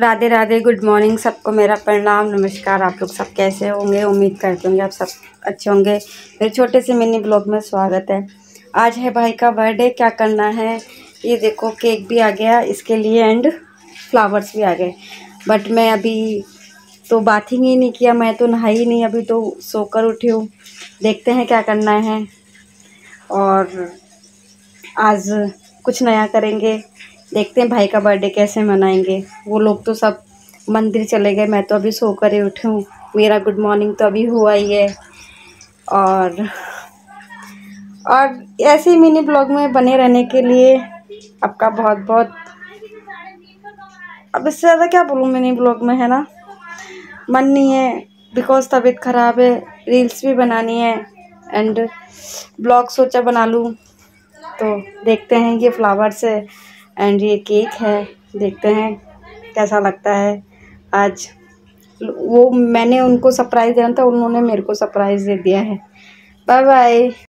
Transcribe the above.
Radhe Radhe, good morning सबको, मेरा प्रणाम नमस्कार। आप लोग सब कैसे होंगे? उम्मीद करते होंगे आप सब अच्छे होंगे। मेरे छोटे से मिनी ब्लॉग में स्वागत है। आज है भाई का बर्थडे। क्या करना है ये देखो, केक भी आ गया इसके लिए एंड फ्लावर्स भी आ गए। बट मैं अभी तो बाथिंग ही नहीं किया, मैं तो नहाई नहीं, अभी तो सोकर उठी हूँ। देखते हैं क्या करना है और आज कुछ नया करेंगे। देखते हैं भाई का बर्थडे कैसे मनाएंगे। वो लोग तो सब मंदिर चले गए, मैं तो अभी सोकर ही उठी हूँ। मेरा गुड मॉर्निंग तो अभी हुआ ही है। और ऐसे ही मिनी ब्लॉग में बने रहने के लिए आपका बहुत बहुत, अब इससे ज़्यादा क्या बोलूँ मिनी ब्लॉग में, है ना। मन नहीं है बिकॉज तबीयत ख़राब है, रील्स भी बनानी है एंड ब्लॉग सोचा बना लूँ। तो देखते हैं, ये फ्लावर्स है एंड ये केक है, देखते हैं कैसा लगता है। आज वो मैंने उनको सरप्राइज़ देना था, उन्होंने मेरे को सरप्राइज़ दे दिया है। Bye bye.